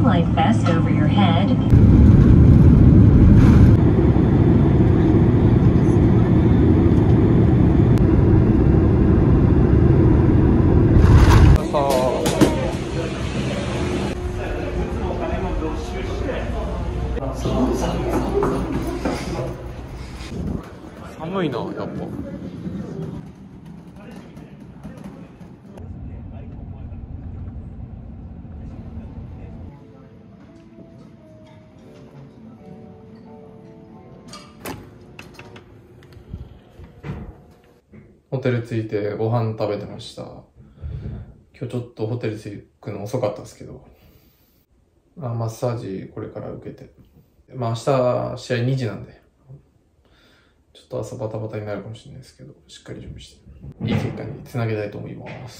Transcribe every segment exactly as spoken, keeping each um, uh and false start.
life vest over your head. 寒いな、やっぱ。ホテル着いてご飯食べてました。今日ちょっとホテル着くの遅かったですけど、あマッサージこれから受けて、まあ明日試合にじなんで、ちょっと朝バタバタになるかもしれないですけど、しっかり準備していい結果につなげたいと思います。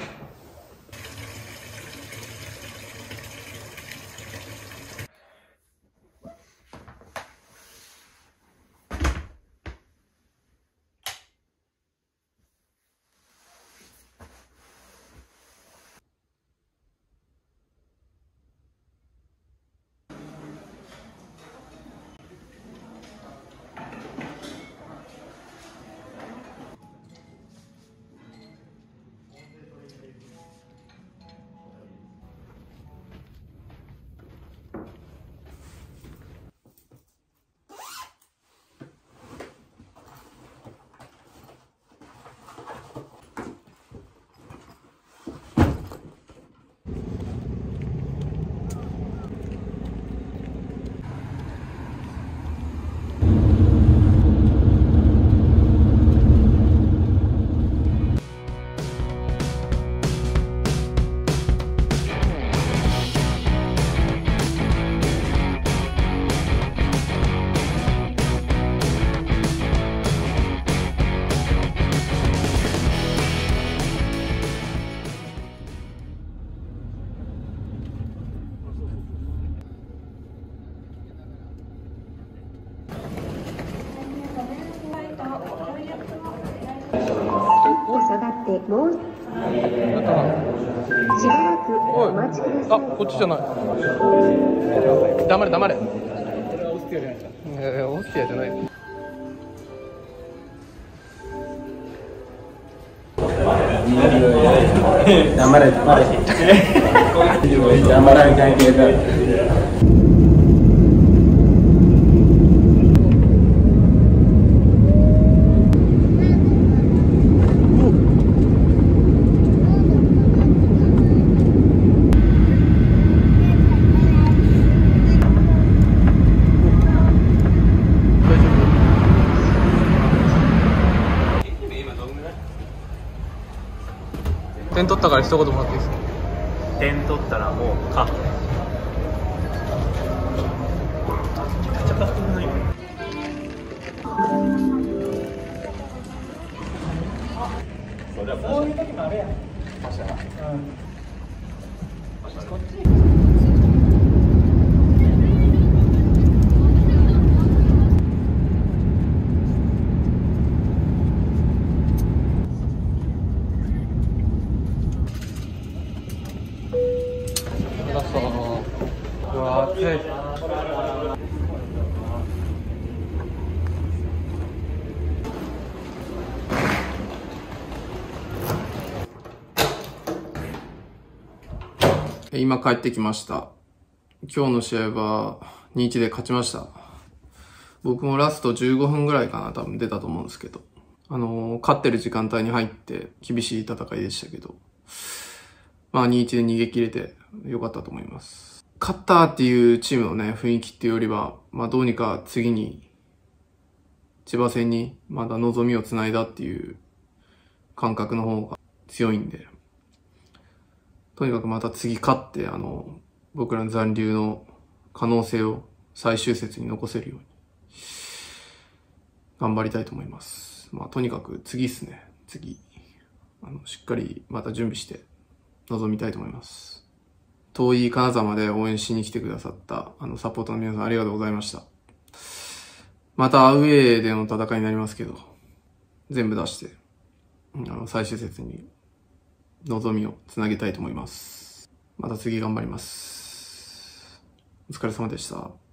もうしばらくお待ちください。 あ、こっちじゃない。黙れ黙れ。オスティアじゃない。えー、オスティアじゃない。 黙れ黙れ。黙らん関係だ。 点取ったから一言もらっていいですか。 点取ったらもうカット。それはこういう時もあるやん。こっち。 うわー、暑い。今帰ってきました。今日の試合はにたいいちで勝ちました。僕もラストじゅうごふんぐらいかな、多分出たと思うんですけど、あのー、勝ってる時間帯に入って厳しい戦いでしたけど、まあにたいいちで逃げ切れてよかったと思います。勝ったっていうチームのね、雰囲気っていうよりは、まあどうにか次に、千葉戦にまだ望みをつないだっていう感覚の方が強いんで、とにかくまた次勝って、あの、僕らの残留の可能性を最終節に残せるように、頑張りたいと思います。まあとにかく次っすね、次。あの、しっかりまた準備して臨みたいと思います。遠い金沢まで応援しに来てくださったあのサポーターの皆さんありがとうございました。またアウェーでの戦いになりますけど、全部出して、あの最終節に望みをつなげたいと思います。また次頑張ります。 お疲れ様でした。